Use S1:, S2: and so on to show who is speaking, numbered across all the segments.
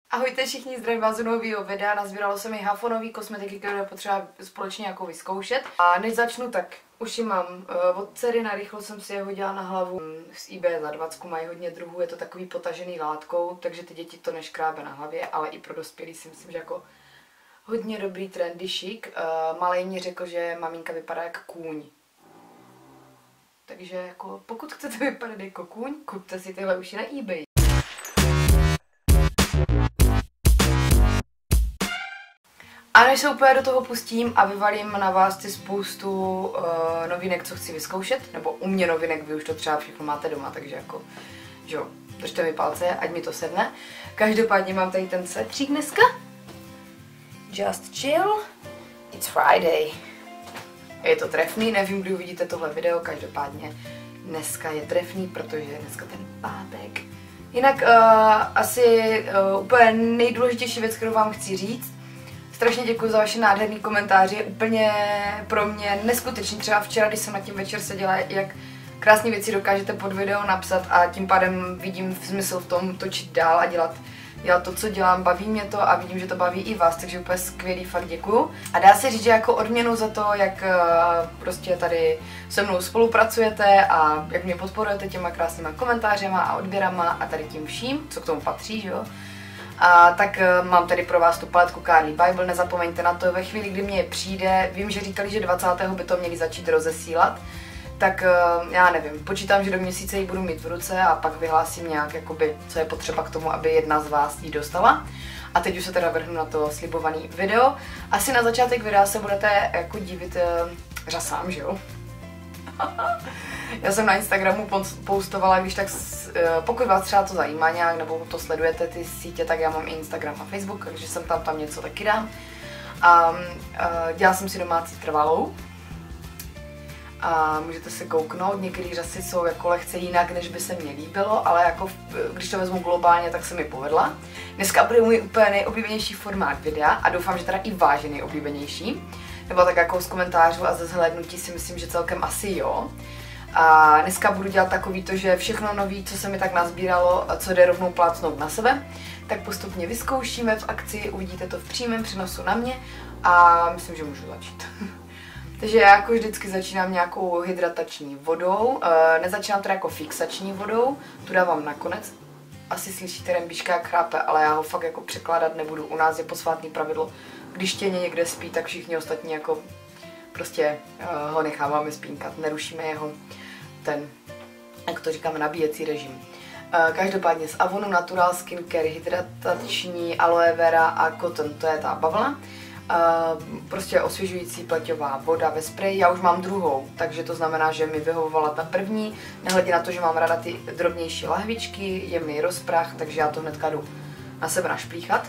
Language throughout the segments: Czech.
S1: Ahojte všichni, zdravím vás z nového videa, nazbíralo se mi hafonový kosmetiky, které potřeba společně jako vyzkoušet. A než začnu, tak už ji mám od dcery, narychlo jsem si je hodila na hlavu. Z eBay za 20 mají hodně druhů, je to takový potažený látkou, takže ty děti to neškrábe na hlavě, ale i pro dospělí si myslím, že jako hodně dobrý trendy šik. Malej mi řekl, že maminka vypadá jak kůň. Takže jako pokud chcete vypadat jako kůň, kupte si tyhle uši na eBay. A než se úplně do toho pustím a vyvalím na vás ty spoustu novinek, co chci vyzkoušet, nebo u mě novinek, vy už to třeba všechno máte doma, takže jako, že jo, držte mi palce, ať mi to sedne. Každopádně mám tady ten svetřík dneska. Just chill, it's Friday. Je to trefný, nevím, kdy uvidíte tohle video, každopádně dneska je trefný, protože je dneska ten pátek. Jinak asi úplně nejdůležitější věc, kterou vám chci říct, strašně děkuji za vaše nádherný komentáře, je úplně pro mě neskutečný. Třeba včera, když jsem na tím večer seděla, jak krásné věci dokážete pod video napsat a tím pádem vidím smysl v tom točit dál a dělat to, co dělám, baví mě to a vidím, že to baví i vás, takže úplně skvělý, fakt děkuju. A dá se říct, že jako odměnu za to, jak prostě tady se mnou spolupracujete a jak mě podporujete těma krásnýma komentářema a odběrama a tady tím vším, co k tomu patří, že jo. A tak mám tady pro vás tu paletku Carly Bible, nezapomeňte na to, ve chvíli, kdy mě přijde, vím, že říkali, že 20. by to měli začít rozesílat, tak já nevím, počítám, že do měsíce ji budu mít v ruce a pak vyhlásím nějak, jakoby, co je potřeba k tomu, aby jedna z vás ji dostala. A teď už se teda vrhnu na to slibovaný video. Asi na začátek videa se budete jako divit řasám, že jo? Já jsem na Instagramu postovala, když tak, pokud vás třeba to zajímá nějak, nebo to sledujete ty sítě, tak já mám i Instagram a Facebook, takže jsem tam něco taky dám. A dělala jsem si domácí trvalou. A můžete se kouknout, některé řasy jsou jako lehce jinak, než by se mně líbilo, ale jako když to vezmu globálně, tak se mi povedla. Dneska bude můj úplně nejoblíbenější formát videa a doufám, že teda i váš je nejoblíbenější. Nebo tak jako z komentářů a ze zhlédnutí si myslím, že celkem asi jo. A dneska budu dělat takový to, že všechno nový, co se mi tak nazbíralo a co jde rovnou plácnout na sebe, tak postupně vyzkoušíme v akci, uvidíte to v přímém přenosu na mě a myslím, že můžu začít. Takže já jako vždycky začínám nějakou hydratační vodou, nezačínám teda jako fixační vodou, tu dávám nakonec. Asi slyšíte Rembiška jak chrápe, ale já ho fakt jako překládat nebudu, u nás je posvátný pravidlo, když Těně někde spí, tak všichni ostatní jako prostě ho necháváme spínkat, nerušíme jeho ten, jak to říkáme, nabíjecí režim. Každopádně z Avonu Natural Skincare hydratační aloe vera a cotton, to je ta bavlna. Prostě osvěžující pleťová voda ve spreji, já už mám druhou, takže to znamená, že mi vyhovovala ta první, nehledě na to, že mám ráda ty drobnější lahvičky, jemný rozprach, takže já to hnedka jdu na sebe našplíchat.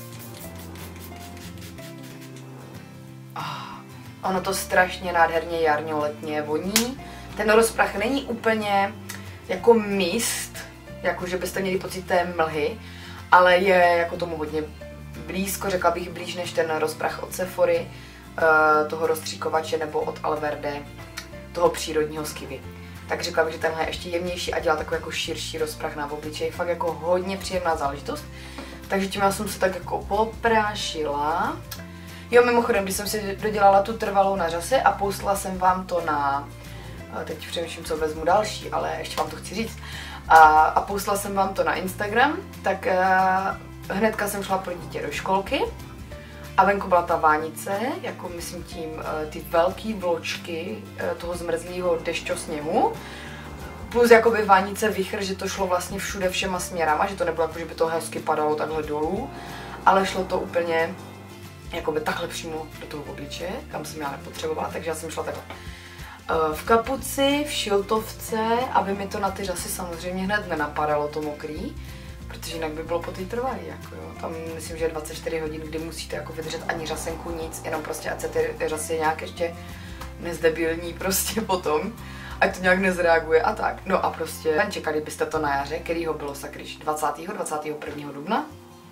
S1: Ono to strašně nádherně jarně letně voní. Ten rozprach není úplně jako mist, jako že byste měli pocit té mlhy, ale je jako tomu hodně blízko, řekla bych blíž než ten rozprach od Sephory, toho rozstříkovače nebo od Alverde, toho přírodního z Kivy. Tak řekla bych, že tenhle je ještě jemnější a dělá takový jako širší rozprach na obličeji, fakt jako hodně příjemná záležitost. Takže tím já jsem se tak jako poprášila. Jo, mimochodem, když jsem si dodělala tu trvalou na řasy a poslala jsem vám to na, teď přemýšlím, co vezmu další, ale ještě vám to chci říct, a poslala jsem vám to na Instagram, tak hnedka jsem šla pro dítě do školky a venku byla ta vánice, jako myslím tím ty velké vločky toho zmrzlého dešťosněhu, plus jakoby vánice vichr, že to šlo vlastně všude všema směrama, že to nebylo jako, že by to hezky padalo takhle dolů, ale šlo to úplně jakoby takhle přímo do toho obličeje, kam jsem já nepotřebovala, takže já jsem šla takhle v kapuci, v šiltovce, aby mi to na ty řasy samozřejmě hned nenapadalo to mokrý, protože jinak by bylo po té trvalý, jako jo. Tam myslím, že je 24 hodin, kdy musíte jako vydržet ani řasenku, nic, jenom prostě ať se ty řasy nějak ještě nezdebilní prostě potom, ať to nějak nezreaguje a tak. No a prostě čekali byste to na jaře, kterýho bylo sakryš 21. dubna.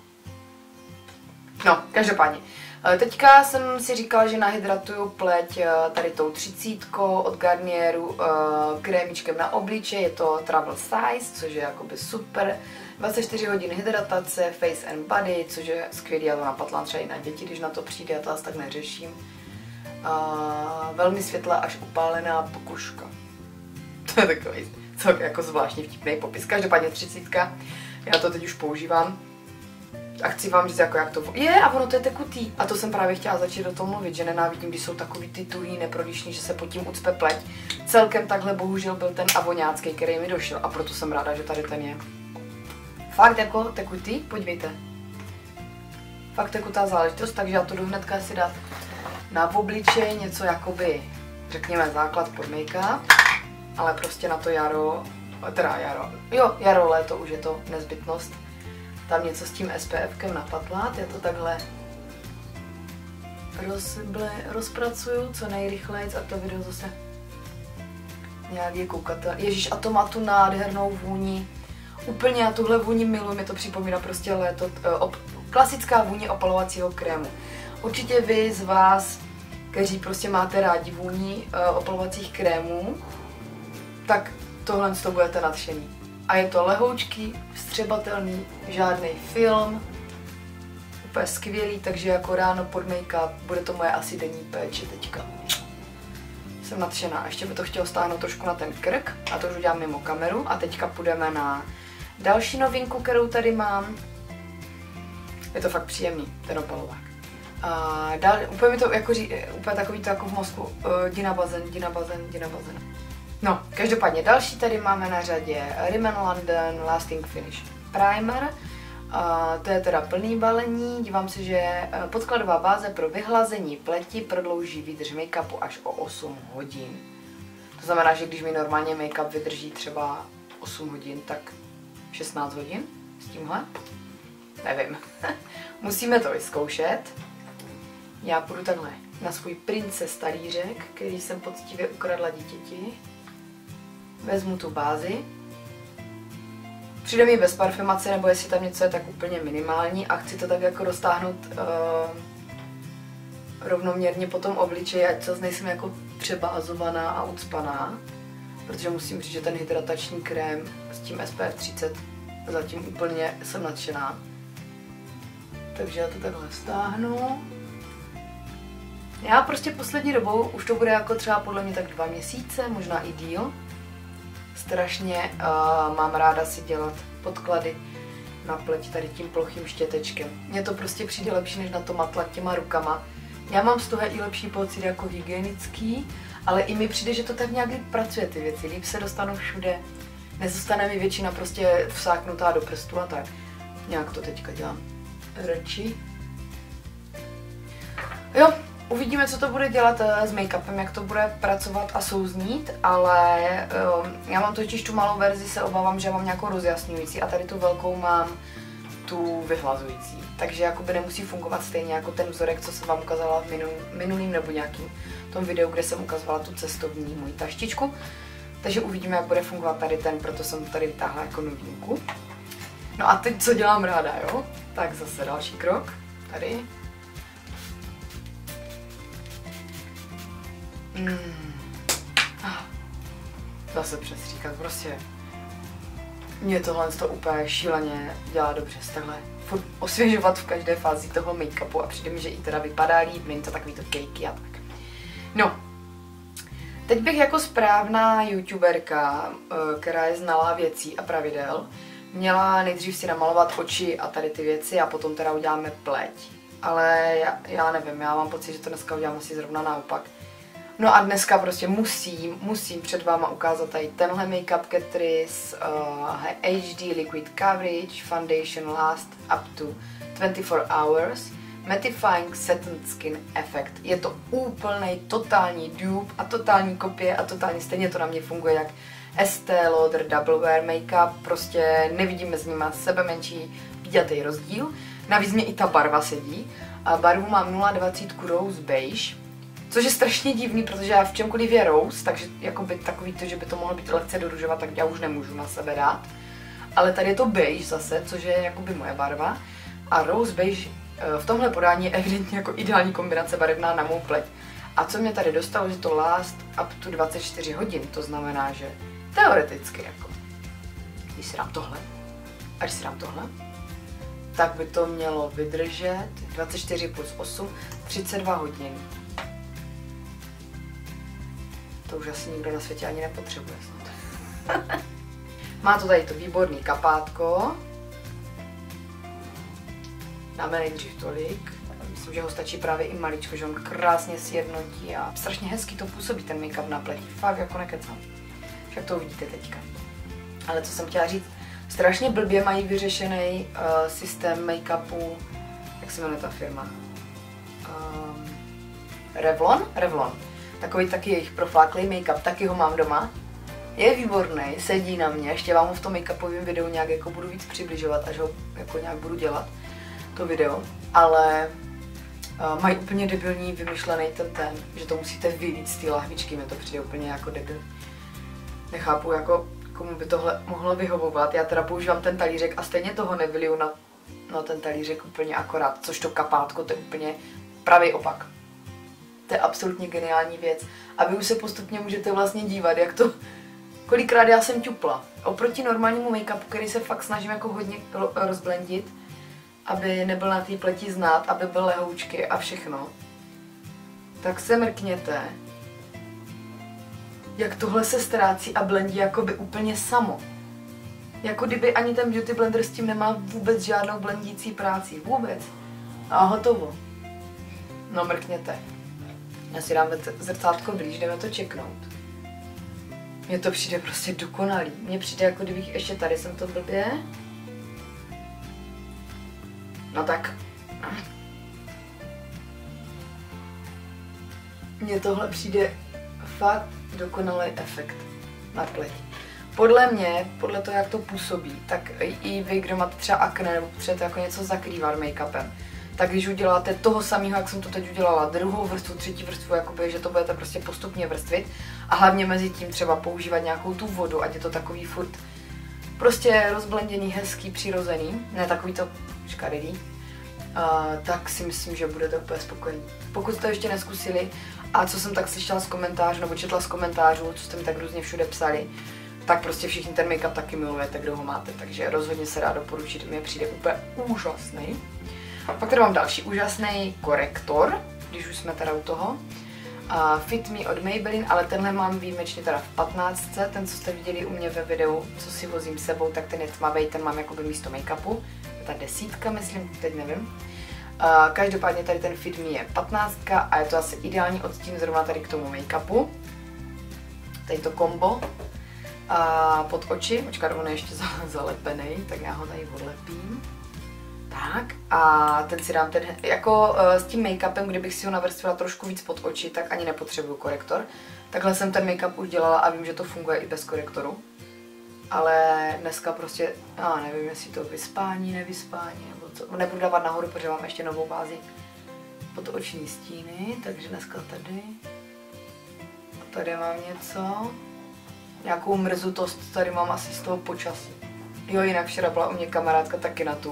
S1: No, každopádně. Teďka jsem si říkala, že nahydratuju pleť tady tou 30 od Garnieru krémičkem na obličej, je to Travel Size, což je jakoby super 24 hodin hydratace, face and body, což je skvělý, já to napatlám třeba i na děti, když na to přijde, já to tak neřeším. Velmi světlá až upálená pokožka. To je takový jako zvláštní vtipný popis. Každopádně 30, já to teď už používám. A chci vám říct, jako jak to je, a ono to je tekutý. A to jsem právě chtěla začít o tom mluvit, že nenávidím, když jsou takový ty tuhý, neprodyšný, že se pod tím ucpe pleť. Celkem takhle bohužel byl ten avoňácký, který mi došel, a proto jsem ráda, že tady ten je. Fakt jako tekutý, podívejte. Fakt tekutá záležitost, takže já to jdu hnedka si dát na obličej, něco jakoby, řekněme, základ pod make-up, ale prostě na to jaro, jaro, léto už je to nezbytnost. Tam něco s tím SPFkem napatlat, já to takhle rozpracuju co nejrychleji a to video zase nějak je koukatelné. Ježíš, a to má tu nádhernou vůni. Úplně já tuhle vůni miluji, mi to připomíná prostě léto, klasická vůně opalovacího krému. Určitě vy z vás, kteří prostě máte rádi vůni opalovacích krémů, tak tohle z toho budete nadšený. A je to lehoučký, vstřebatelný, žádný film, úplně skvělý, takže jako ráno pod make-up, bude to moje asi denní péče teďka. Jsem nadšená, ještě by to chtělo stáhnout trošku na ten krk a to už udělám mimo kameru a teďka půjdeme na další novinku, kterou tady mám. Je to fakt příjemný, ten opalovák. Úplně mi to jako úplně takový to jako v mozku, jdi na bazén. No, každopádně další tady máme na řadě Rimmel London Lasting Finish Primer. To je teda plný balení, dívám se, že podkladová báze pro vyhlazení pleti prodlouží výdrž make-upu až o 8 hodin. To znamená, že když mi normálně make-up vydrží třeba 8 hodin, tak 16 hodin s tímhle? Nevím. Musíme to vyzkoušet. Já půjdu takhle na svůj Princess talířek, který jsem poctivě ukradla dítěti. Vezmu tu bázi. Přijde mi bez parfumace, nebo jestli tam něco je tak úplně minimální a chci to tak jako roztáhnout rovnoměrně po tom obličeji, ať zase nejsem jako přebázovaná a ucpaná. Protože musím říct, že ten hydratační krém s tím SPF 30 zatím úplně jsem nadšená. Takže já to takhle stáhnu. Já prostě poslední dobou, už to bude jako třeba podle mě tak 2 měsíce, možná i díl. Strašně mám ráda si dělat podklady na pleť tady tím plochým štětečkem. Mně to prostě přijde lepší, než na to matlat těma rukama. Já mám z toho i lepší pocit jako hygienický, ale i mi přijde, že to tak nějak pracuje ty věci. Líp se dostanou všude, nezůstane mi většina prostě vsáknutá do prstu a tak. Nějak to teďka dělám. Radši. Jo. Uvidíme, co to bude dělat s make-upem, jak to bude pracovat a souznít, ale já mám totiž tu malou verzi, se obávám, že mám nějakou rozjasňující a tady tu velkou mám tu vyhlazující. Takže jakoby nemusí fungovat stejně jako ten vzorek, co jsem vám ukázala v minulým nebo nějakým tom videu, kde jsem ukazovala tu cestovní moji taštičku. Takže uvidíme, jak bude fungovat tady ten, proto jsem to tady vytáhla jako novinku. No a teď co dělám ráda, jo? Tak zase další krok, tady. Zase přestříkat, prostě mě tohle to úplně šíleně dělá dobře, takhle furt osvěžovat v každé fázi toho make-upu a přijde mi, že i teda vypadá líp, není to takový to cakey a tak. No, teď bych jako správná youtuberka, která je znalá věcí a pravidel, měla nejdřív si namalovat oči a tady ty věci a potom teda uděláme pleť. Ale já nevím, já mám pocit, že to dneska udělám asi zrovna naopak. No a dneska prostě musím před váma ukázat tady tenhle Makeup Catrice HD Liquid Coverage Foundation Last Up to 24 Hours Mattifying Satin Skin Effect. Je to úplnej totální dupe a totální kopie a totálně stejně to na mě funguje jak Estée Lauder Double Wear Makeup, prostě nevidím mezi nimi sebe menší vidětý rozdíl. Navíc mě i ta barva sedí. A barvu mám 020 Rose Beige. Což je strašně divný, protože já v čemkoliv je rose, takže jakoby takový to, že by to mohlo být lehce do růžova, tak já už nemůžu na sebe dát. Ale tady je to beige zase, což je jakoby moje barva. A rose beige v tomhle podání je evidentně jako ideální kombinace barevná na mou pleť. A co mě tady dostalo, že to last up to 24 hodin, to znamená, že teoreticky jako, když si dám tohle až si dám tohle, tak by to mělo vydržet 24 plus 8, 32 hodin. To už asi nikdo na světě ani nepotřebuje snad. Má to tady to výborný kapátko. Dáme nejdřív tolik. Myslím, že ho stačí právě i maličko, že on krásně sjednotí a strašně hezky to působí ten make-up na pleti. Fakt jako nekecám. Však to uvidíte teďka. Ale co jsem chtěla říct, strašně blbě mají vyřešený systém make-upu, jak se jmenuje ta firma? Revlon? Revlon. Takový taky jejich profláklý make-up, taky ho mám doma. Je výborný, sedí na mě, ještě vám ho v tom make-upovém videu nějak jako budu víc přibližovat, až ho jako nějak budu dělat, to video. Ale mají úplně debilní vymyšlený ten, že to musíte vylít z té lahvičky, mi to přijde úplně jako debil. Nechápu, jako komu by tohle mohlo vyhovovat. Já teda používám ten talířek a stejně toho nevyliju na ten talířek úplně akorát, což to kapátko, to je úplně pravý opak. To je absolutně geniální věc. A vy už se postupně můžete vlastně dívat, jak to, kolikrát já jsem ťupla. Oproti normálnímu make-upu, který se fakt snažím jako hodně rozblendit, aby nebyl na té pleti znát, aby byl lehoučky a všechno, tak se mrkněte, jak tohle se ztrácí a blendí jakoby úplně samo. Jako kdyby ani ten beauty blender s tím nemá vůbec žádnou blendící práci. Vůbec. A hotovo. No mrkněte. Já si dáme zrcátko blíž, jdeme to čeknout. Mně to přijde prostě dokonalý. Mně přijde, jako kdybych ještě tady jsem to blbě. No tak. Mně tohle přijde fakt dokonalý efekt na pleti. Podle mě, podle toho, jak to působí, tak i vy, kdo máte třeba akné nebo potřebujete jako něco zakrývat make-upem, tak když uděláte toho samého, jak jsem to teď udělala, druhou vrstvu, třetí vrstvu, jakoby, že to budete prostě postupně vrstvit a hlavně mezi tím třeba používat nějakou tu vodu, ať je to takový furt prostě rozblenděný, hezký, přirozený, ne takový to škaredý, tak si myslím, že budete úplně spokojení. Pokud jste ještě neskusili a co jsem tak slyšela z komentářů, nebo četla z komentářů, co jste mi tak různě všude psali, tak prostě všichni ten make-up taky milujete, kdo ho máte, takže rozhodně se dá doporučit, mně přijde úplně úžasný. Pak tady mám další úžasný korektor, když už jsme teda u toho. Fit Me od Maybelline, ale tenhle mám výjimečně teda v 15, ten, co jste viděli u mě ve videu, co si vozím s sebou, tak ten je tmavý, ten mám jakoby místo make-upu. Ta 10, myslím, teď nevím. Každopádně tady ten Fit Me je 15 a je to asi ideální odstín zrovna tady k tomu make-upu. Tady to kombo. Pod oči, počkat, on je ještě zalepený, tak já ho tady odlepím. Tak a ten si dám ten, jako s tím make-upem, kdybych si ho navrstvila trošku víc pod oči, tak ani nepotřebuju korektor. Takhle jsem ten make-up už dělala a vím, že to funguje i bez korektoru. Ale dneska prostě, já nevím, jestli to vyspání, nevyspání, nebo co. Nebudu dávat nahoru, protože mám ještě novou bázi pod oční stíny, takže dneska tady. A tady mám něco. Nějakou mrzutost tady mám asi z toho počasí. Jo, jinak včera byla u mě kamarádka taky na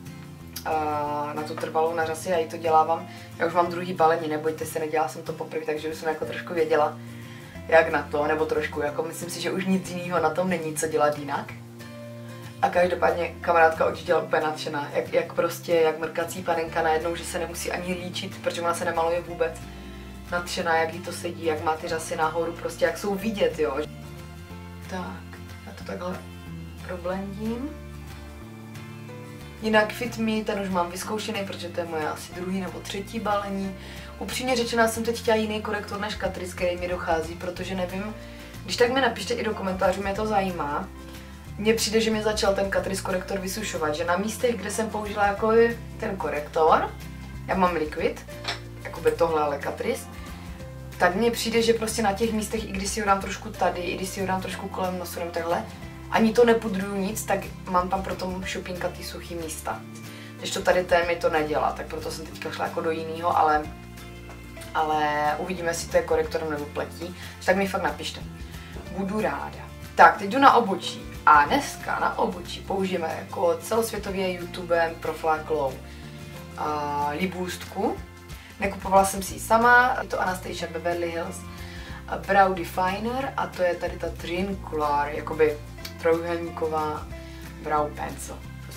S1: tu trvalou nařasi, já jí to dělávám. Já už mám druhý balení, nebojte se, nedělala jsem to poprvé, takže už jsem jako trošku věděla, jak na to, nebo trošku, jako myslím si, že už nic jiného na tom není, co dělat jinak. A každopádně kamarádka odjížděla úplně nadšená, jak mrkací panenka najednou, že se nemusí ani líčit, protože ona se nemaluje vůbec. Nadšená, jak jí to sedí, jak má ty řasy nahoru, prostě jak jsou vidět, jo. Tak, já to takhle problendím. Jinak Fit Me, ten už mám vyzkoušený, protože to je moje asi druhý nebo třetí balení. Upřímně řečeno, jsem teď chtěla jiný korektor než Catrice, který mi dochází, protože nevím, když tak mi napište i do komentářů, mě to zajímá. Mně přijde, že mi začal ten Catrice korektor vysušovat, že na místech, kde jsem použila jako ten korektor, já mám liquid, jakoby tohle, ale Catrice, tak mně přijde, že prostě na těch místech, i když si ho dám trošku tady, i když si ho dám trošku kolem nosu nebo takhle, ani to nepudruju nic, tak mám tam pro tom šupínkatý suchý místa. Když to tady ten mi to nedělá, tak proto jsem teďka šla jako do jiného, ale uvidíme, jestli to je korektorem nebo pletí, tak mi fakt napište. Budu ráda. Tak, teď jdu na obočí. A dneska na obočí použijeme jako celosvětově YouTubem profláklou libůstku. Nekupovala jsem si ji sama, je to Anastasia Beverly Hills Brow Definer a to je tady ta Trincular, jakoby trojuhelníková brow pencil.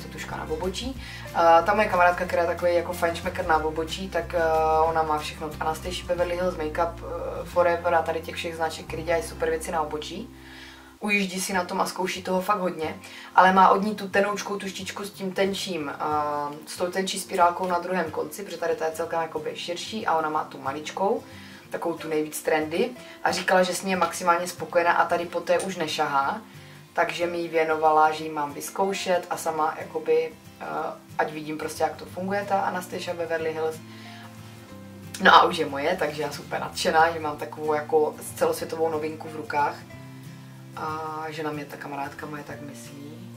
S1: prostě tuška na obočí. Ta moje kamarádka, která je takový jako fajnšmekr na obočí, tak ona má všechno. Anastasia Beverly Hills Makeup Forever a tady těch všech značek, které dělají super věci na obočí. Ujíždí si na tom a zkouší toho fakt hodně, ale má od ní tu tenoučkou tuštičku s tím tenčím, s tou tenčí spirálkou na druhém konci, protože tady ta je celkem jakoby širší a ona má tu maličkou, takovou tu nejvíc trendy a říkala, že s ní je maximálně spokojená a tady poté už nešahá, takže mi ji věnovala, že ji mám vyzkoušet a sama jakoby, ať vidím prostě, jak to funguje ta Anastasia Beverly Hills. No a už je moje, takže já jsem super nadšená, že mám takovou jako celosvětovou novinku v rukách. A že na mě ta kamarádka moje tak myslí.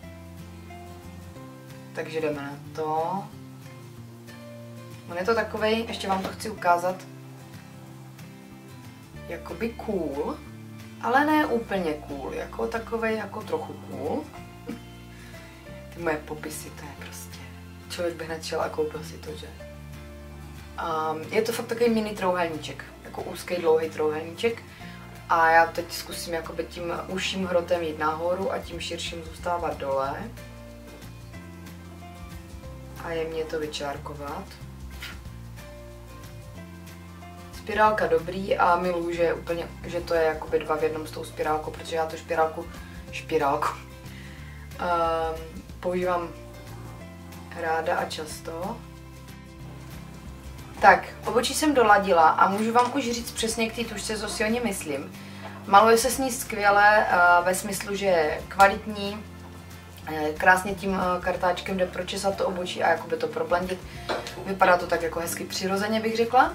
S1: Takže jdeme na to. On je to takovej, ještě vám to chci ukázat, jakoby cool, ale ne úplně cool, jako takovej, jako trochu cool. Ty moje popisy, to je prostě, člověk by hned šel a koupil si to, že? Je to fakt takový mini trouhelníček, jako úzký, dlouhý trouhelníček. A já teď zkusím jakoby tím užším hrotem jít nahoru a tím širším zůstávat dole. A jemně to vyčárkovat. Spirálka dobrý a miluji, že to je jakoby 2 v 1 s tou spirálkou, protože já tu špirálku používám ráda a často. Tak, obočí jsem doladila a můžu vám už říct přesně k té tužce, co si o ní myslím. Maluje se s ní skvěle ve smyslu, že je kvalitní, krásně tím kartáčkem jde pročesat to obočí a jakoby to problendit. Vypadá to tak jako hezky přirozeně, bych řekla.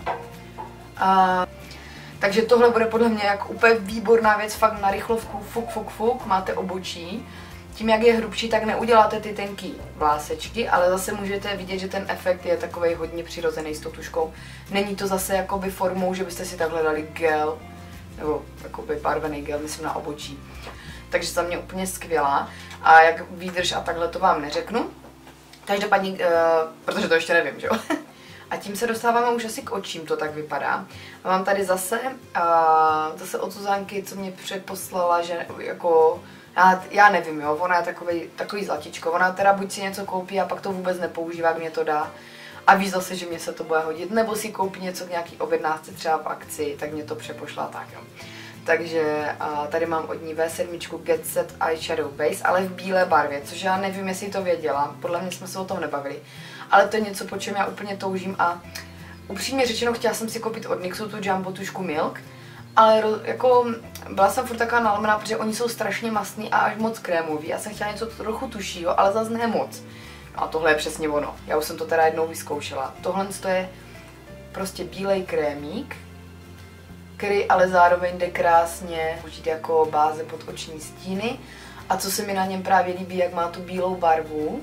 S1: Takže tohle bude podle mě jako úplně výborná věc, fakt na rychlovku, fuk, máte obočí. Tím, jak je hrubší, tak neuděláte ty tenký vlásečky, ale zase můžete vidět, že ten efekt je takovej hodně přirozený s tou tuškou. Není to zase jakoby formou, že byste si takhle dali gel, nebo jakoby barvený gel, myslím na obočí. Takže za mě úplně skvělá. A jak výdrž a takhle to vám neřeknu. Každopádně, protože to ještě nevím, že jo. A tím se dostáváme už asi k očím, to tak vypadá. A mám tady zase od Zuzanky, co mě předposlala, že jako... Já nevím, jo, ona je takový zlatičko, ona teda buď si něco koupí a pak to vůbec nepoužívá, jak mě to dá a ví zase, že mě se to bude hodit, nebo si koupí něco k nějaký objednávce třeba v akci, tak mě to přepošla tak, jo. Takže tady mám od ní V7 Get Set Eyeshadow Base, ale v bílé barvě, což já nevím, jestli to věděla, podle mě jsme se o tom nebavili, ale to je něco, po čem já úplně toužím a upřímně řečeno chtěla jsem si koupit od NYXu tu Jumbo tušku Milk, ale jako byla jsem furt taková nalomená, protože oni jsou strašně mastný a až moc krémový. Já jsem chtěla něco trochu tušího, ale zase ne moc. No a tohle je přesně ono. Já už jsem to teda jednou vyzkoušela. Tohle je prostě bílej krémík, který ale zároveň jde krásně použít jako báze pod oční stíny. A co se mi na něm právě líbí, jak má tu bílou barvu,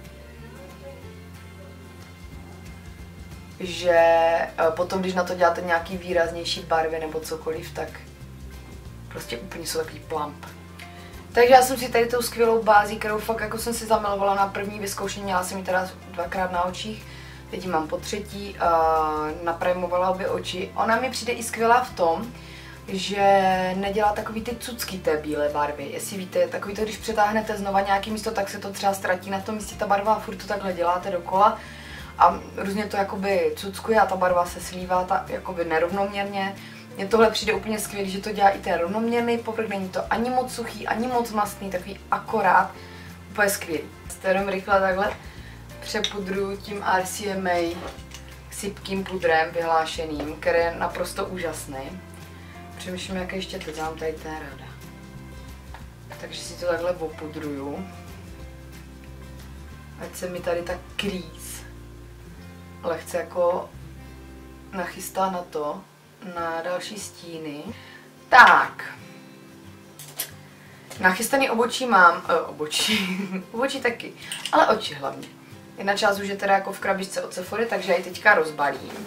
S1: že potom, když na to děláte nějaký výraznější barvy nebo cokoliv, tak prostě úplně jsou takový plump. Takže já jsem si tady tou skvělou bází, kterou fakt jako jsem si zamilovala na první vyzkoušení, měla jsem ji teda 2krát na očích, teď ji mám po třetí, naprimovala obě oči. Ona mi přijde i skvělá v tom, že nedělá takový ty cucky té bílé barvy. Jestli víte, takový to, když přetáhnete znova nějaký místo, tak se to třeba ztratí na tom místě ta barva a furt to takhle děláte dokola. A různě to jakoby cuckuje a ta barva se slívá jakoby nerovnoměrně. Mně tohle přijde úplně skvělý, že to dělá i ten rovnoměrný povrch, není to ani moc suchý, ani moc mastný, takový akorát, úplně skvělý. S jenom rychle takhle přepudruju tím RCMA sypkým pudrem vyhlášeným, který je naprosto úžasný. Přemýšlím, jaké ještě teď mám tady té rada. Takže si to takhle opudruju. Ať se mi tady ta crease lehce jako nachystá na to, na další stíny. Tak. Nachystaný obočí mám, obočí taky, ale oči hlavně. Jedna část už je teda jako v krabičce od Sephory, takže já ji teďka rozbalím.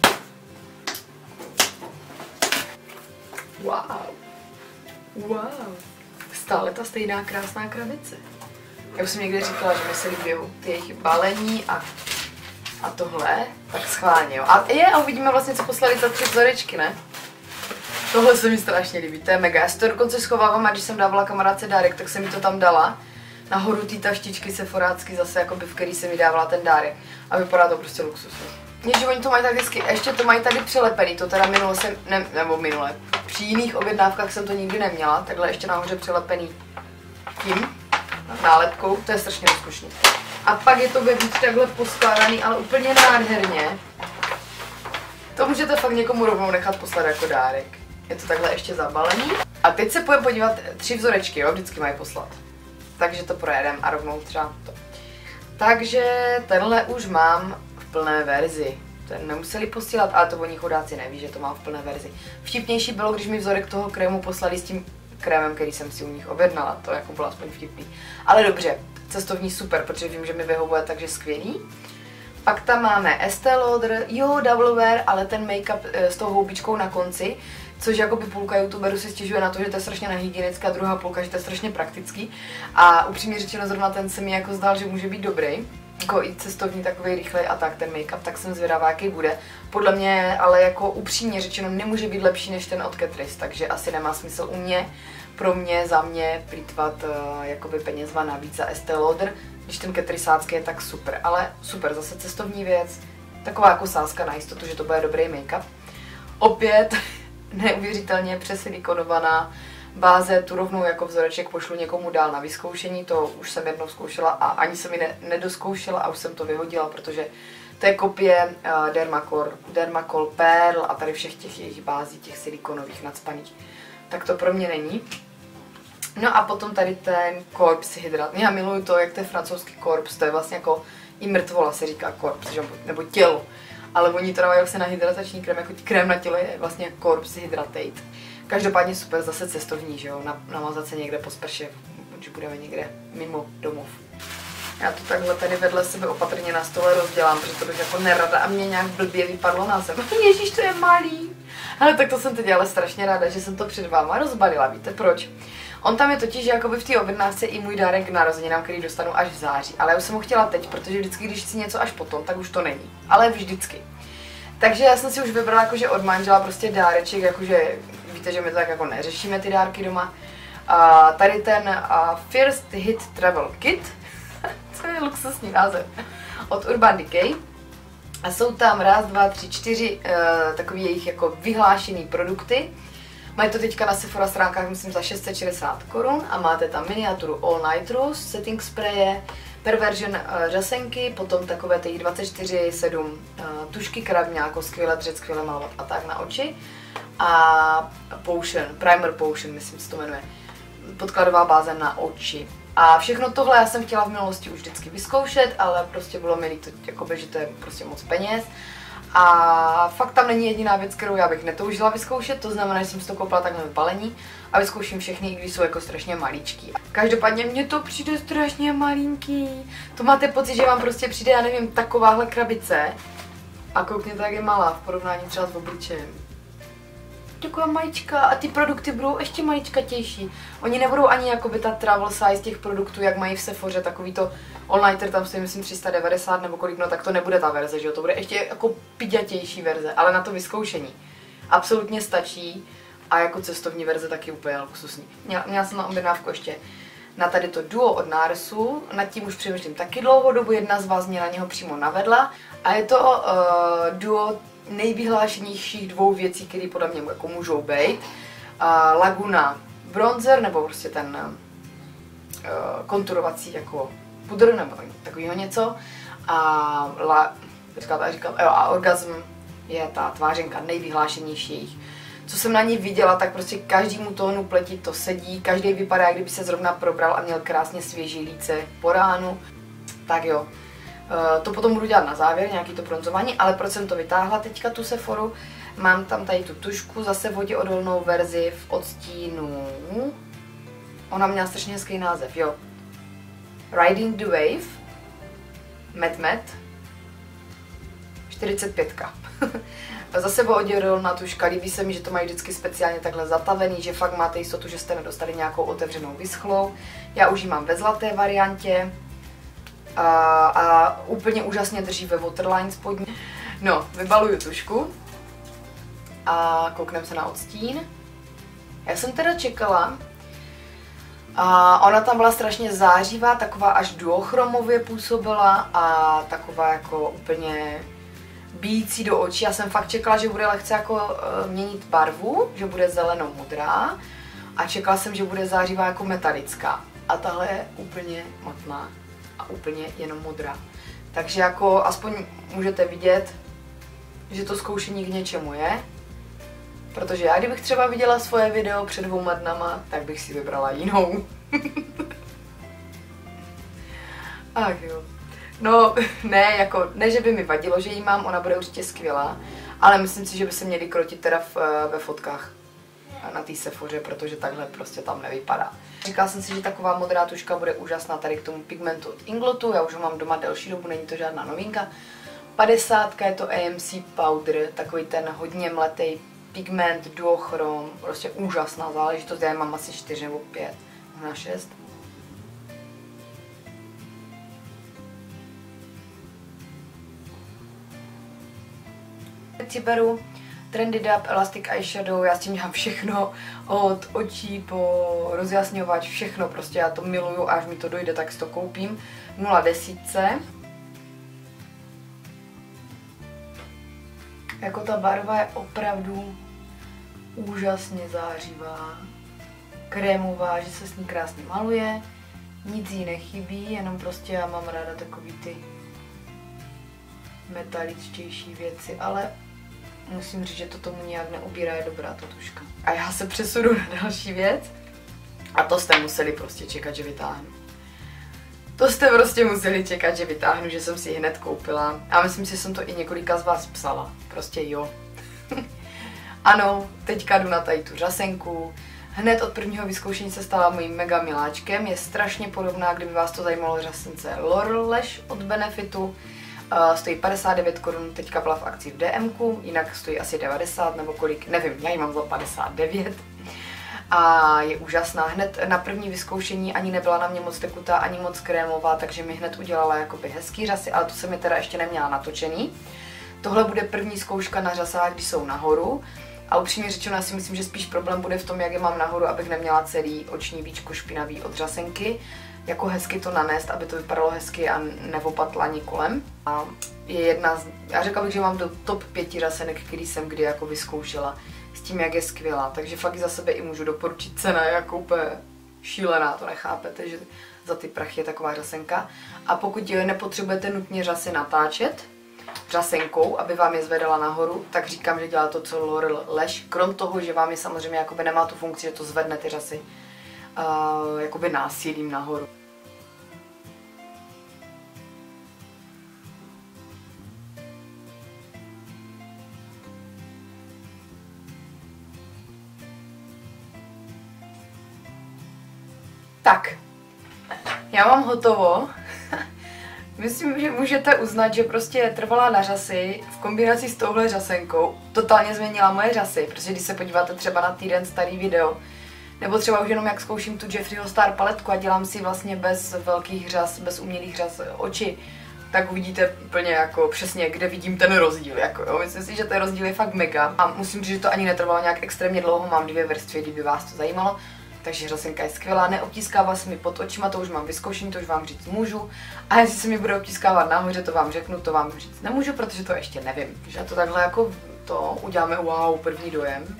S1: Wow. Stále ta stejná krásná krabice. Já už jsem někde říkala, že mi se líbí ty jejich balení a tohle, tak schválně jo. A uvidíme vlastně, co poslali za 3 vzorečky, ne? Tohle se mi strašně líbí, to je mega. Já si to dokonce schovávám a když jsem dávala kamarádce dárek, tak jsem mi to tam dala. nahoru té taštičky seforácky zase, jakoby, v který se mi dávala ten dárek. A vypadá to prostě luxusně. Ježi, oni to mají tak hezky, ještě to mají tady přilepený, to teda minule jsem, minule, při jiných objednávkách jsem to nikdy neměla, takhle ještě nahoře přilepený tím, nálepkou, to je strašně rozkošný. A pak je to vevnitř takhle poskládaný, ale úplně nádherně. To můžete fakt někomu rovnou nechat poslat jako dárek. Je to takhle ještě zabalený. A teď se půjdeme podívat, 3 vzorečky, jo, vždycky mají poslat. Takže to projedeme a rovnou třeba to. Takže tenhle už mám v plné verzi. Ten nemuseli posílat, ale to oni chudáci neví, že to mám v plné verzi. Vtipnější bylo, když mi vzorek toho krému poslali s tím krémem, který jsem si u nich objednala. To jako bylo aspoň vtipný. Ale dobře, cestovní super, protože vím, že mi vyhovuje, takže skvělý. Pak tam máme Estée Lauder, jo, Double Wear, ale ten make-up s tou houbičkou na konci, což jakoby půlka youtuberů si stěžuje na to, že to je strašně nehygienické, a druhá půlka, že to je strašně praktický. A upřímně řečeno, zrovna ten se mi jako zdál, že může být dobrý. Jako i cestovní, takový rychlej a tak, ten make-up, tak jsem zvědavá, jaký bude. Podle mě, ale jako upřímně řečeno, nemůže být lepší než ten od Catrice, takže asi nemá smysl u mě, pro mě, za mě, plýtvat jakoby penězma navíc za Estée Lauder, když ten catrisácký je tak super, ale super, zase cestovní věc, taková jako sázka na jistotu, že to bude dobrý make-up. Opět neuvěřitelně přesilikonovaná báze, tu rovnou jako vzoreček pošlu někomu dál na vyzkoušení, to už jsem jednou zkoušela a ani jsem ji nedoskoušela a už jsem to vyhodila, protože to je kopie Dermacol Pearl a tady všech těch jejich bází, těch silikonových nadspaných. Tak to pro mě není. No a potom tady ten Corpse Hydrat. Já miluju to, jak to je francouzský corpse, to je vlastně jako i mrtvola se říká corpse, nebo tělo. Ale oni to dávají vlastně na hydratační krém, jako krém na tělo je vlastně Corpse Hydratate. Každopádně super, zase cestovní, že jo, namazat se někde po sprše, když budeme někde mimo domov. Já to takhle tady vedle sebe opatrně na stole rozdělám, protože to bych jako nerada a mě nějak blbě vypadlo na zem. Ježíš, to je malý. Ale tak to jsem teď ale strašně ráda, že jsem to před váma rozbalila, víte proč? On tam je totiž jakoby v té objednávce i můj dárek k narozeninám, který dostanu až v září. Ale já už jsem ho chtěla teď, protože vždycky, když chci něco až potom, tak už to není. Ale vždycky. Takže já jsem si už vybrala jakože od manžela prostě dáreček, jakože víte, že my to tak jako neřešíme ty dárky doma. A tady ten First Hit Travel Kit, to je luxusní název, od Urban Decay. A jsou tam 1, 2, 3, 4 takový jejich jako vyhlášený produkty. Mají to teďka na Sephora stránkách, myslím, za 660 Kč a máte tam miniaturu All Night Rose, setting spreje, Perversion řasenky, potom takové těch 24/7 tušky, která by měla jako skvěle dřet, skvěle malovat a tak na oči. A Potion, Primer Potion, myslím, se to jmenuje, podkladová báze na oči. A všechno tohle já jsem chtěla v minulosti už vždycky vyzkoušet, ale prostě bylo mi líto, jakoby, že to je prostě moc peněz. A fakt tam není jediná věc, kterou já bych netoužila vyzkoušet, to znamená, že jsem si to koupila takhle v balení a vyzkouším všechny, i když jsou jako strašně maličký. Každopádně mně to přijde strašně malinký. To máte pocit, že vám prostě přijde, já nevím, takováhle krabice a koukněte, jak je malá v porovnání třeba s obličejem. Taková malička a ty produkty budou ještě maličkatější. Oni nebudou ani jakoby ta travel size těch produktů, jak mají v Sephoře, takový to all-nighter, tam stojí myslím 390 nebo kolik, no tak to nebude ta verze, že jo, to bude ještě jako piďatější verze, ale na to vyzkoušení absolutně stačí a jako cestovní verze taky úplně luxusní. Měla jsem na objednávku ještě na tady to duo od Narsu, nad tím už přemýšlím taky dlouhou dobu, jedna z vás mě na něho přímo navedla a je to duo nejvyhlášenějších 2 věcí, které podle mě jako můžou být. Laguna bronzer, nebo prostě ten konturovací jako pudr, nebo takového něco. A Orgasm je ta tvářenka nejvyhlášenější. Co jsem na ní viděla, tak prostě každému tónu pleti to sedí, každý vypadá, jak kdyby se zrovna probral a měl krásně svěží líce po ránu. Tak jo. To potom budu dělat na závěr, nějaký to bronzování, ale proč jsem to vytáhla teďka tu Sephoru? Mám tam tady tu tušku, zase voděodolnou verzi v odstínu. Ona měla strašně hezký název, jo. Riding the Wave, Matte 45. Zase voděodolná tuška, líbí se mi, že to mají vždycky speciálně takhle zatavený, že fakt máte jistotu, že jste nedostali nějakou otevřenou vyschlou. Já už ji mám ve zlaté variantě. A úplně úžasně drží ve waterline spodní. No, vybaluju tušku a koukneme se na odstín. Já jsem teda čekala, A ona tam byla strašně zářivá, taková až duochromově působila a taková jako úplně bijící do očí. Já jsem fakt čekala, že bude lehce jako měnit barvu, že bude zeleno-modrá a čekala jsem, že bude zářivá jako metalická. A tahle je úplně matná a úplně jenom modrá. Takže jako aspoň můžete vidět, že to zkoušení k něčemu je. Protože já kdybych třeba viděla svoje video před 2 dnama, tak bych si vybrala jinou. Ach jo. No, ne, že by mi vadilo, že ji mám, ona bude určitě skvělá, ale myslím si, že by se měli krotit teda ve fotkách na té Sephoře, protože takhle prostě tam nevypadá. Říkala jsem si, že taková modrá tuška bude úžasná tady k tomu pigmentu od Inglotu, já už ho mám doma delší dobu, není to žádná novinka. 50 je to AMC Powder, takový ten hodně mletej pigment, duochrom, prostě úžasná záležitost, já mám asi 4 nebo 5, možná 6. Si beru Trendy Dab Elastic Eyeshadow, já s tím dělám všechno, od očí po rozjasňovač, všechno, prostě já to miluju a až mi to dojde, tak si to koupím. 0,10. Jako ta barva je opravdu úžasně zářivá, krémová, že se s ní krásně maluje, nic jí nechybí, jenom prostě já mám ráda takový ty metaličtější věci, ale musím říct, že to tomu nějak neubírá, je dobrá ta tuška. A já se přesunu na další věc a to jste museli prostě čekat, že vytáhnu. To jste prostě museli čekat, že vytáhnu, že jsem si ji hned koupila a myslím si, že jsem to i několika z vás psala, prostě jo. Ano, teďka jdu na tady tu řasenku. Hned od prvního vyzkoušení se stala mojím mega miláčkem. Je strašně podobná, kdyby vás to zajímalo, řasence Laurel Lash od Benefitu. Stojí 59 korun, teďka byla v akci v DMku, jinak stojí asi 90 nebo kolik, nevím, já ji mám za 59. A je úžasná. Hned na první vyzkoušení ani nebyla na mě moc tekutá, ani moc krémová, takže mi hned udělala jakoby hezký řasy, ale to jsem mi teda ještě neměla natočený. Tohle bude první zkouška na řasách, když jsou nahoru. A upřímně řečeno, já si myslím, že spíš problém bude v tom, jak je mám nahoru, abych neměla celý oční víčko špinavý od řasenky. Jako hezky to nanést, aby to vypadalo hezky a nevopatla ani kolem. A je jedna z, já řekla bych, že mám do top 5 řasenek, který jsem kdy jako vyzkoušela. S tím, jak je skvělá. Takže fakt za sebe i můžu doporučit, cena je jako úplně šílená, to nechápete, že za ty prachy je taková řasenka. A pokud nepotřebujete nutně řasy natáčet řasenkou, aby vám je zvedala nahoru, tak říkám, že dělá to co Laurel Lash. Krom toho, že vám je samozřejmě jakoby nemá tu funkci, že to zvedne ty řasy jakoby násilím nahoru. Tak, já mám hotovo. Myslím, že můžete uznat, že prostě trvalá na řasy v kombinaci s touhle řasenkou totálně změnila moje řasy, protože když se podíváte třeba na týden starý video, nebo třeba už jenom jak zkouším tu Jeffreyho Star paletku a dělám si vlastně bez velkých řas, bez umělých řas oči, tak uvidíte úplně jako přesně, kde vidím ten rozdíl. Jako, jo. Myslím si, že ten rozdíl je fakt mega a musím říct, že to ani netrvalo nějak extrémně dlouho, mám 2 vrstvy, kdyby vás to zajímalo. Takže řasenka je skvělá, neobtískává se mi pod očima, to už mám vyzkoušení, to už vám říct můžu. A jestli se mi bude obtískávat nahoře, to vám řeknu, to vám říct nemůžu, protože to ještě nevím. Takže to takhle jako to uděláme, wow, první dojem.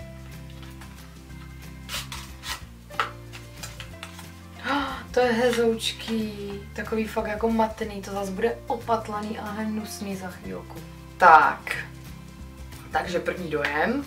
S1: To je hezoučký, takový fakt jako matný, to zase bude opatlaný a hnusný za chvílku. Tak, takže první dojem.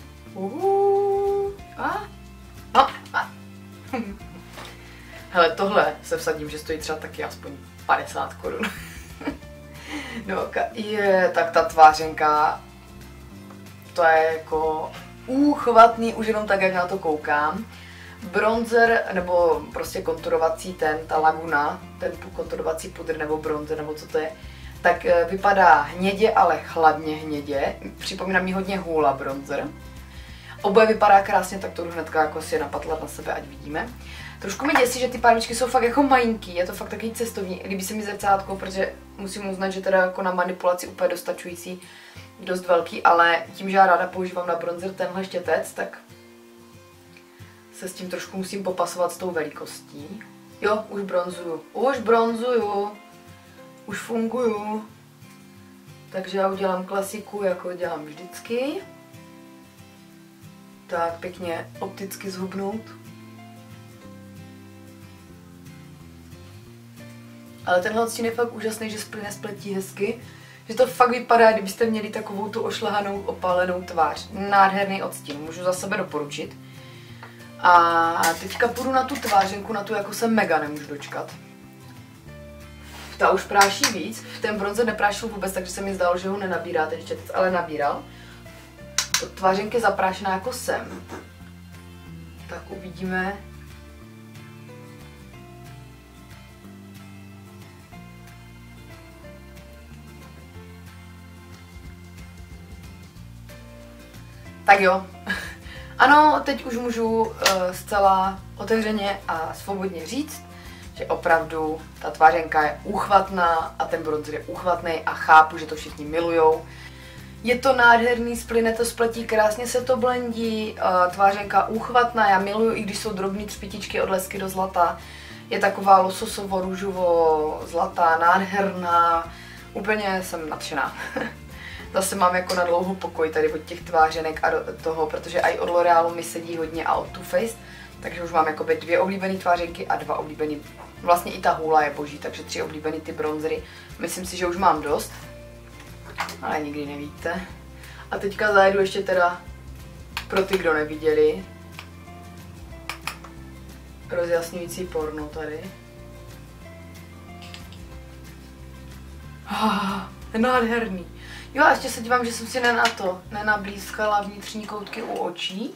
S1: Hele, tohle se vsadím, že stojí třeba taky aspoň 50 korun. No, tak ta tvářenka, to je jako úchvatný, už jenom tak, jak na to koukám. Bronzer, nebo prostě konturovací ta laguna, ten konturovací pudr nebo bronzer, nebo co to je, tak vypadá hnědě, ale chladně hnědě. Připomíná mi hodně Hoola bronzer. Oboje vypadá krásně, tak to jdu hnedka jako si napatlat na sebe, ať vidíme. Trošku mi děsí, že ty pármičky jsou fakt jako malinký, je to fakt takový cestovní, líbí se mi zrcátko, protože musím uznat, že teda jako na manipulaci úplně dostačující, dost velký, ale tím, že já ráda používám na bronzer tenhle štětec, tak se s tím trošku musím popasovat s tou velikostí. Jo, už bronzuju. Už bronzuju. Už funguju. Takže já udělám klasiku, jako dělám vždycky. Tak pěkně opticky zhubnout. Ale tenhle odstín je fakt úžasný, že nespletí hezky. Že to fakt vypadá, kdybyste měli takovou tu ošlehanou, opálenou tvář. Nádherný odstín, můžu za sebe doporučit. A teďka půjdu na tu tvářenku, na tu jako se mega nemůžu dočkat. Ta už práší víc, ten bronzer neprášil vůbec, takže se mi zdálo, že ho nenabírá ten štětec, ale nabíral. Tvářenka je zaprášená jako sem. Tak uvidíme. Tak jo. Ano, teď už můžu zcela otevřeně a svobodně říct, že opravdu ta tvářenka je úchvatná a ten bronzer je úchvatný a chápu, že to všichni milujou. Je to nádherný, splyne to, spletí, krásně se to blendí, tvářenka úchvatná, já miluju, i když jsou drobný třpitičky od lesky do zlata. Je taková lososovo-růžovo-zlatá, nádherná, úplně jsem nadšená. Zase mám jako na dlouhou pokoj tady od těch tvářenek a toho, protože i od L'Orealu mi sedí hodně a od Too Faced, takže už mám jakoby 2 oblíbené tvářenky a 2 oblíbené, vlastně i ta hůla je boží, takže 3 oblíbené ty bronzery. Myslím si, že už mám dost, ale nikdy nevíte. A teďka zajedu ještě teda pro ty, kdo neviděli, rozjasňující porno tady. Nádherný. Jo, a ještě se dívám, že jsem si nenablízkala vnitřní koutky u očí.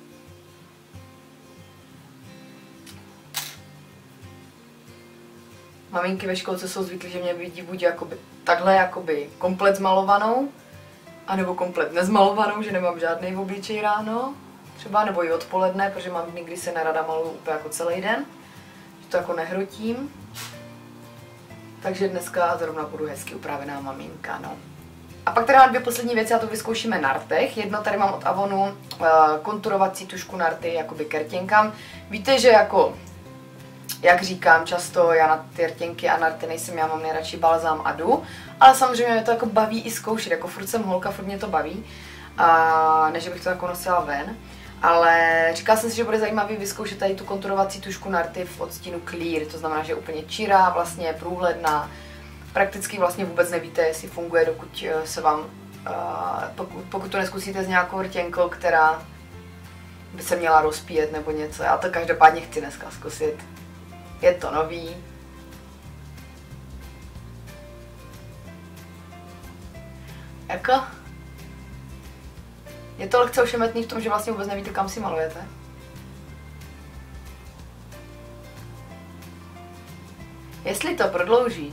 S1: Maminky ve školce jsou zvyklí, že mě vidí buď jakoby takhle jakoby komplet zmalovanou, anebo komplet nezmalovanou, že nemám žádný v obličeji ráno, třeba, nebo i odpoledne, protože mám dny, kdy se nerada maluju úplně jako celý den, že to jako nehrotím. Takže dneska zrovna budu hezky upravená maminka, no. A pak tady mám 2 poslední věci, a to vyzkoušíme na rtech. Jedno tady mám od Avonu konturovací tušku na rty, jakoby k rtěnkám. Víte, že jako, jak říkám často, já na ty rtěnky a na rty nejsem, já mám nejradši balzám Adu, ale samozřejmě mě to jako baví i zkoušet, jako furt jsem holka, furt mě to baví, než bych to jako nosila ven. Ale říkala jsem si, že bude zajímavý vyzkoušet tady tu konturovací tušku na rty v odstínu Clear, to znamená, že je úplně čirá, vlastně průhledná. Prakticky vlastně vůbec nevíte, jestli funguje, dokud se vám, pokud to neskusíte s nějakou rtěnkou, která by se měla rozpíjet nebo něco. Já to každopádně chci dneska zkusit. Je to nový. Jako? Je to lehce ošemetný v tom, že vlastně vůbec nevíte, kam si malujete. Jestli to prodlouží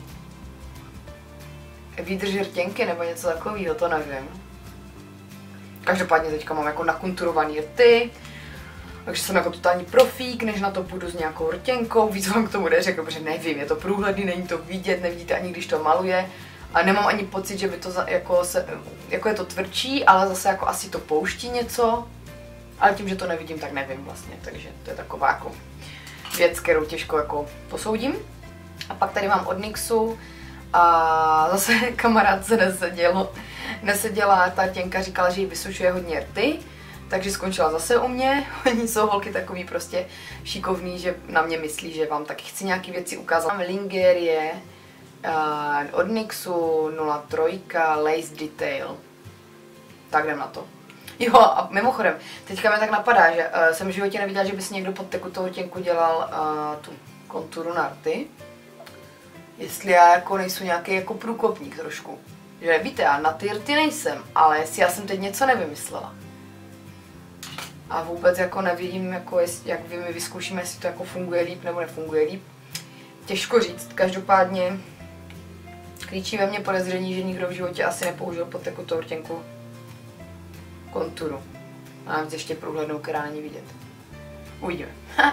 S1: výdrž rtěnky nebo něco takového, to nevím. Každopádně teďka mám jako nakonturovaný rty, takže jsem jako totální profík, než na to půjdu s nějakou rtěnkou, víc vám k tomu neřekl, protože nevím, je to průhledný, není to vidět, nevidíte ani když to maluje. A nemám ani pocit, že by to jako je to tvrdší, ale zase jako asi to pouští něco. Ale tím, že to nevidím, tak nevím vlastně, takže to je taková jako věc, kterou těžko jako posoudím. A pak tady mám od NYXu a zase kamarád se neseděla, ta rtěnka říkala, že jí vysušuje hodně rty, takže skončila zase u mě. Oni jsou holky takový prostě šikovný, že na mě myslí, že vám taky chci nějaké věci ukázat. Mám Lingerie od NYXu 03 Lace Detail. Tak jdem na to. Jo, a mimochodem, teďka mě tak napadá, že jsem v životě neviděla, že by si někdo pod tekutou rtěnku dělal tu konturu na rty. Jestli já jako nejsou nějaký jako průkopník trošku. Že víte, já na ty rty nejsem, ale jestli já jsem teď něco nevymyslela. A vůbec jako nevidím, jako jak vy mi vyzkoušíme, jestli to jako funguje líp nebo nefunguje líp. Těžko říct, každopádně klíčí ve mně podezření, že nikdo v životě asi nepoužil pod tekutou rtěnku konturu. A navíc ještě průhlednou, která není vidět. Uvidíme.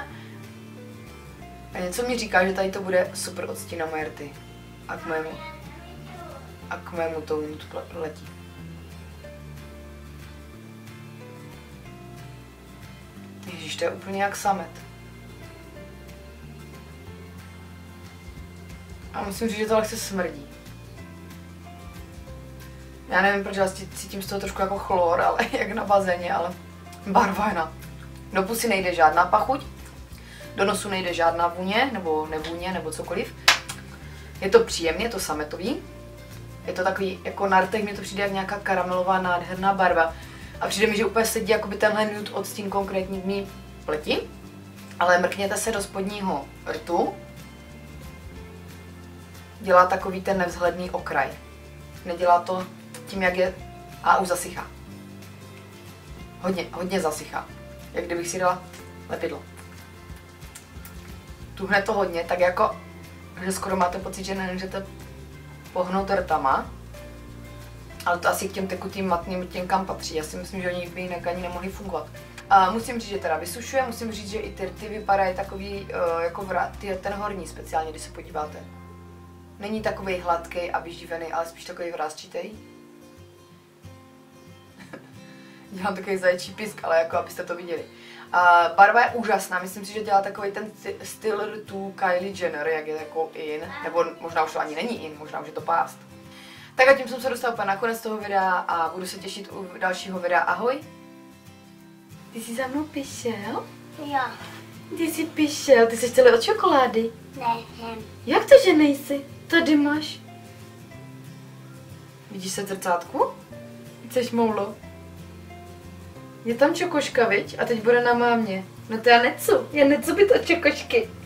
S1: A něco mi říká, že tady to bude super odstín na moje rty. A k mému tomu to letí. Ježíš, to je úplně jak samet. A musím říct, že to lehce smrdí. Já nevím, proč já cítím z toho trošku jako chlor, ale jak na bazéně, ale barva je na. Do pusy nejde žádná pachuť, do nosu nejde žádná vůně, nebo nevůně, nebo cokoliv. Je to příjemně, je to sametový. Je to takový, jako na rtech mi to přijde jak nějaká karamelová nádherná barva. A přijde mi, že úplně sedí jakoby tenhle nude odstín konkrétní v mý pleti. Ale mrkněte se do spodního rtu. Dělá takový ten nevzhledný okraj. Nedělá to tím, jak je, a už zasychá. Hodně zasychá. Jak kdybych si dala lepidlo. Tuhne to hodně, tak jako, že skoro máte pocit, že nemůžete pohnout rtama. Ale to asi k těm tekutým matným rtěnkám patří. Já si myslím, že oni by jinak ani nemohli fungovat. A musím říct, že teda vysušuje, musím říct, že i ty rty vypadají takový, jako ten horní speciálně, když se podíváte. Není takový hladký a vyživený, ale spíš takový vrásčitej. Dělám takový zaječí pisk, ale jako abyste to viděli. Barva je úžasná, myslím si, že dělá takový ten styl rtů Kylie Jenner, jak je jako in, nebo možná už to ani není in, možná už je to past. Tak a tím jsem se dostala úplně na konec toho videa a budu se těšit u dalšího videa. Ahoj! Ty jsi za mnou pišel?
S2: Jo.
S1: Ty jsi pišel, ty jsi chtěla od čokolády?
S2: Ne.
S1: Jak to, že nejsi? Tady máš. Vidíš se v zrcátku? Chceš moulo? Je tam čokoška, viď? A teď bude na mámě. No to já necu by to čokošky.